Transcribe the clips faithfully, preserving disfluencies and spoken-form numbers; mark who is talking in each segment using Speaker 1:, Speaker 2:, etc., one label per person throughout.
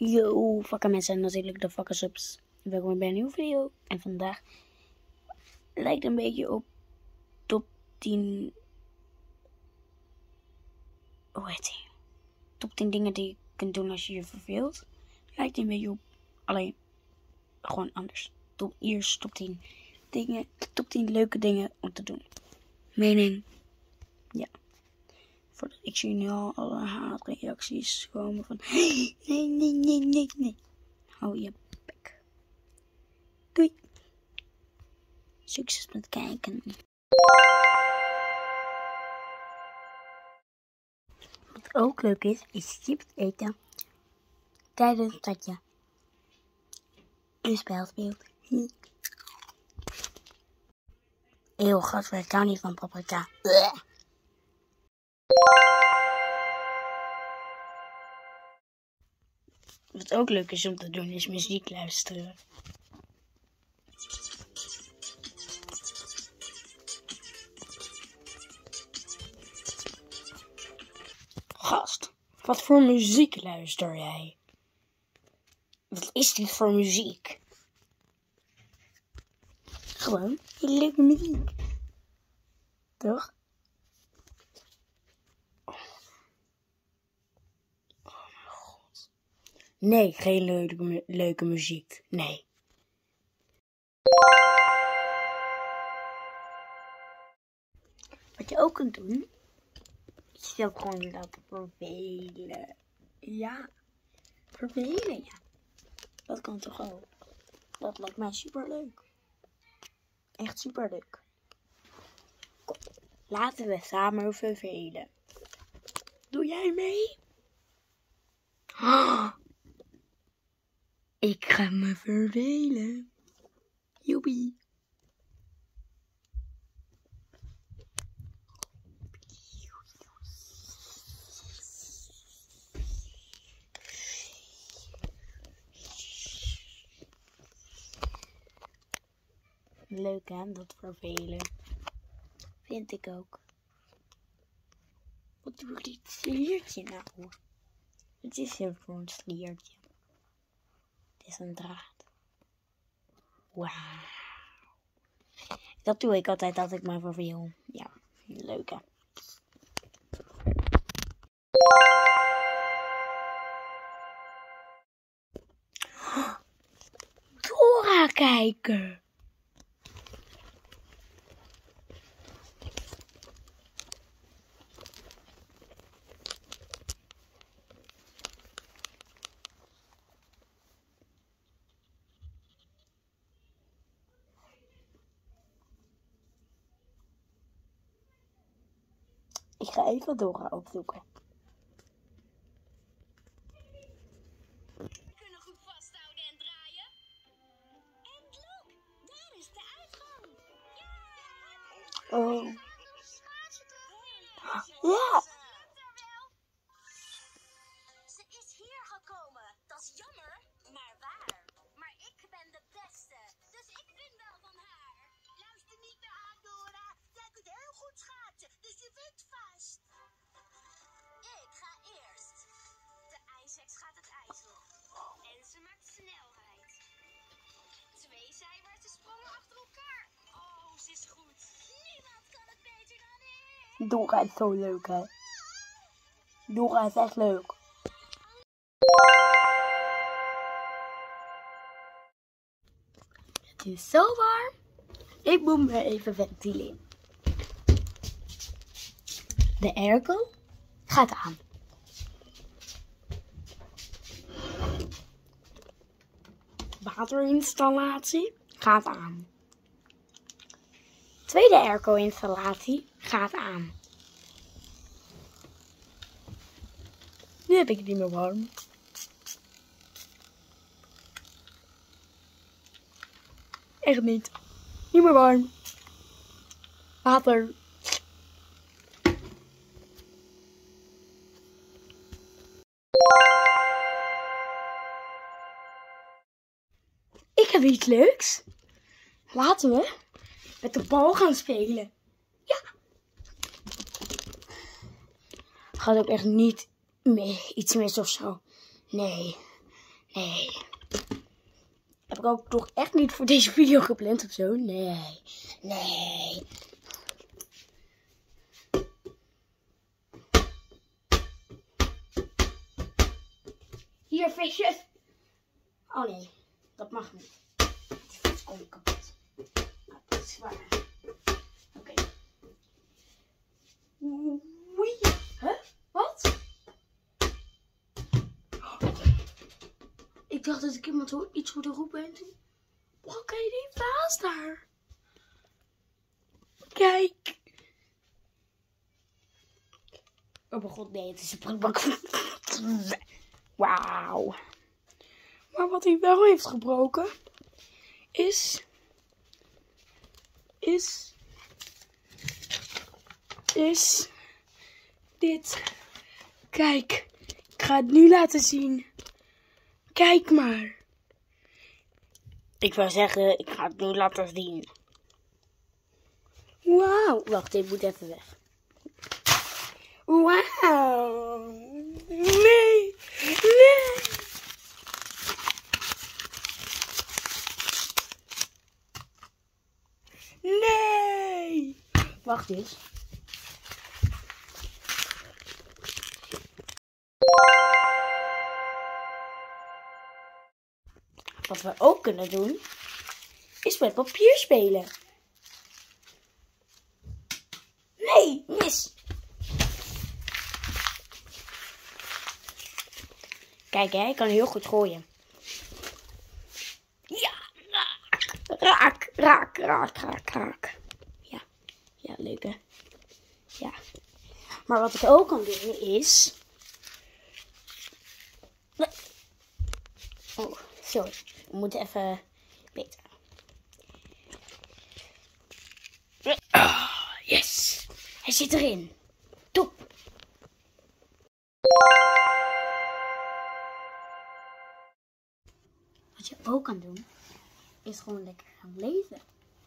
Speaker 1: Yo, fucking mensen, natuurlijk de fucking subs. Welkom bij een nieuwe video. En vandaag lijkt een beetje op top tien... Hoe heet die? Top tien dingen die je kunt doen als je je verveelt. Lijkt een beetje op, alleen gewoon anders. Top, eerst top tien dingen, top tien leuke dingen om te doen. Mening, ja. Voordat ik zie nu al alle haatreacties komen van nee, nee, nee, nee, nee. Hou je bek. Doei. Succes met kijken. Wat ook leuk is, is chips eten tijdens dat je een spel speelt. Eeuw, gast, ik hou niet van paprika. Bleh. Wat ook leuk is om te doen, is muziek luisteren. Gast, wat voor muziek luister jij? Wat is dit voor muziek? Gewoon leuke muziek. Toch? Nee, geen leuke, mu leuke muziek. Nee. Wat je ook kunt doen, is jezelf gewoon laten vervelen. Ja, vervelen, ja. Dat kan toch ook. Dat lijkt mij super leuk. Echt super leuk. Kom, laten we samen vervelen. Doe jij mee? Ah. Ik ga me vervelen. Joepie. Leuk hè, dat vervelen. Vind ik ook. Wat doe dit sliertje nou? Het is heel voor een sliertje. Het is een draad. Wauw. Dat doe ik altijd als ik me verveel. Ja, leuk hè. Dora kijken. Ik ga even Dora opzoeken.
Speaker 2: We kunnen goed vasthouden en draaien. En look, daar is de uitgang. Ja!
Speaker 1: Oh. Ja.
Speaker 2: Ze is hier gekomen. Dat is jammer, maar waar. Maar ik ben de beste, dus ik win wel van haar. Luister niet naar haar, Dora. Jij kunt heel goed schaatsen, dus je wint vast. Ik ga eerst. De ijseks gaat het ijs op. En ze maakt snelheid. Twee zijwaartse sprongen achter elkaar. Oh, ze is goed. Niemand kan het beter dan ik.
Speaker 1: Dora is zo leuk hè. Dora is echt leuk. Het is zo warm. Ik moet me even ventileren. De airco gaat aan. Waterinstallatie gaat aan. Tweede airco installatie gaat aan. Nu heb ik het niet meer warm. Echt niet. Niet meer warm. Water. Ik heb iets leuks. Laten we met de bal gaan spelen. Ja. Gaat ook echt niet mee, iets mis of zo. Nee. Nee. Heb ik ook toch echt niet voor deze video gepland of zo? Nee. Nee. Hier, visjes. Oh nee, dat mag niet. Die vis komt kapot. Nou, dat is waar. Oké. Okay. Oei. Huh? Wat? Ik dacht dat ik iemand ho iets hoorde roepen en toen... Wat kan je die vaas daar? Kijk. Oh mijn god, nee, het is een prullenbak. Wauw. Maar wat hij wel heeft gebroken is, is, is dit. Kijk, ik ga het nu laten zien. Kijk maar. Ik wou zeggen, ik ga het nu laten zien. Wauw. Wacht, ik moet even weg. Wauw. Nee. Nee. Nee. Wacht eens. Wat we ook kunnen doen, is met papier spelen. Nee, mis. Kijk, hè, ik kan heel goed gooien. Ja, raak, raak, raak, raak, raak. Ja, ja, leuk hè. Ja. Maar wat ik ook kan doen is... Oh, sorry. We moeten even beter. Oh, yes. Hij zit erin. Top. Wat je ook kan doen, is gewoon lekker gaan lezen.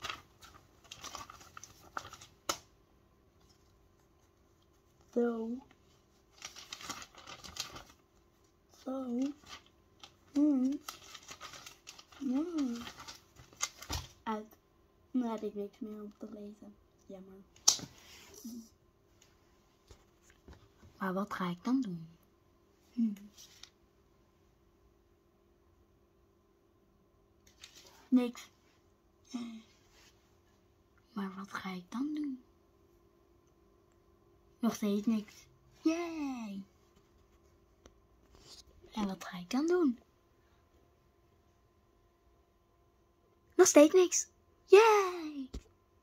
Speaker 1: Zo. Zo. Hmm. Hmm. Uit. Nu heb ik niks meer om te lezen. Jammer. Maar wat ga ik dan doen? Hmm. Niks. Maar wat ga ik dan doen? Nog steeds niks. Yay! En wat ga ik dan doen? Nog steeds niks. Yay!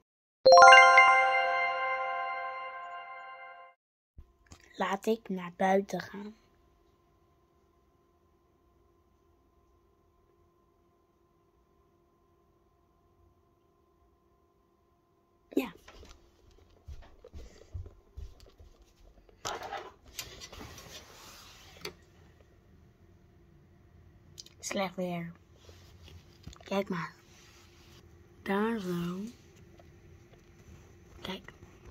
Speaker 1: Laat ik naar buiten gaan. Ja. Slecht weer. Kijk maar. Daar zo. Kijk.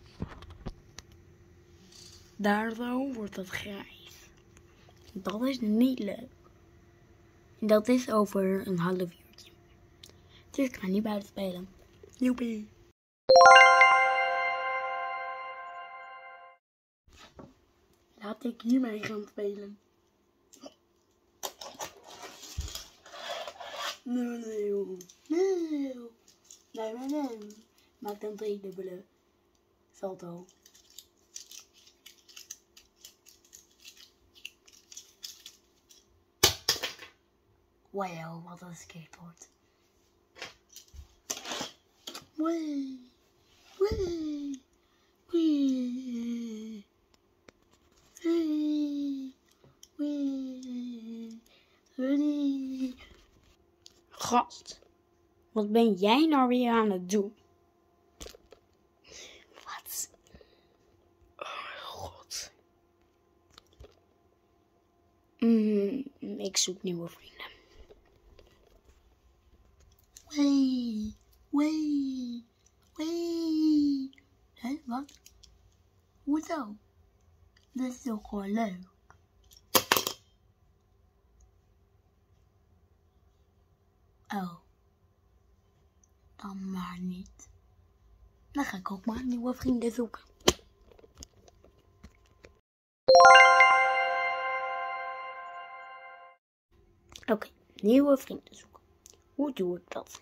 Speaker 1: Daar zo wordt het grijs. Dat is niet leuk. En dat is over een half uurtje. Dus ik ga niet buiten spelen. Joepie. Laat ik hiermee gaan spelen. Nee, nee, nee, nee, nee, nee. Maak dan twee dubbele salto. Wauw, wat een skateboard. Wee, wee, wee, wee, wee, wee. Gast, wat ben jij nou weer aan het doen? Wat? Oh mijn god. Mm, ik zoek nieuwe vrienden. Wee, wee, wee. Hé, wat? Hoezo? Dat is toch gewoon leuk? Oh. Dan maar niet. Dan ga ik ook maar nieuwe vrienden zoeken. Oké, okay, nieuwe vrienden zoeken. Hoe doe ik dat?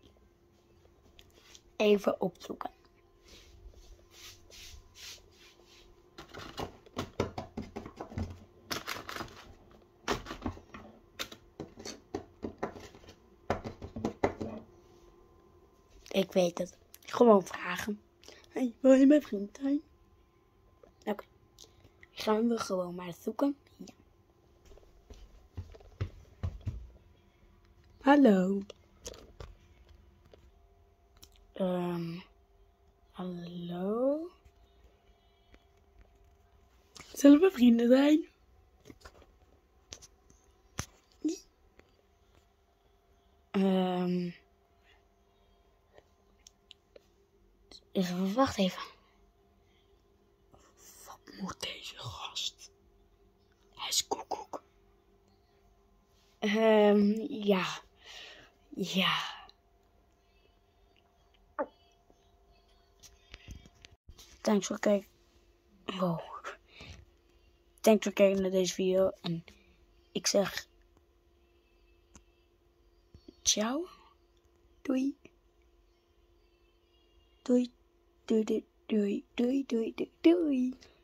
Speaker 1: Even opzoeken. Ik weet het. Gewoon vragen. Hey, wil je mijn vriend zijn? Oké. Okay. Gaan we gewoon maar zoeken. Ja. Hallo. Um, hallo? Zullen we vrienden zijn? Um, wacht even. Wat moet deze gast? Hij is koekoek. Um, ja. Ja. Thanks voor kijken. Wow. Thanks voor kijken naar deze video. En ik zeg... Ciao. Doei. Doei. Doei, doei, doei, doei, doei, doei.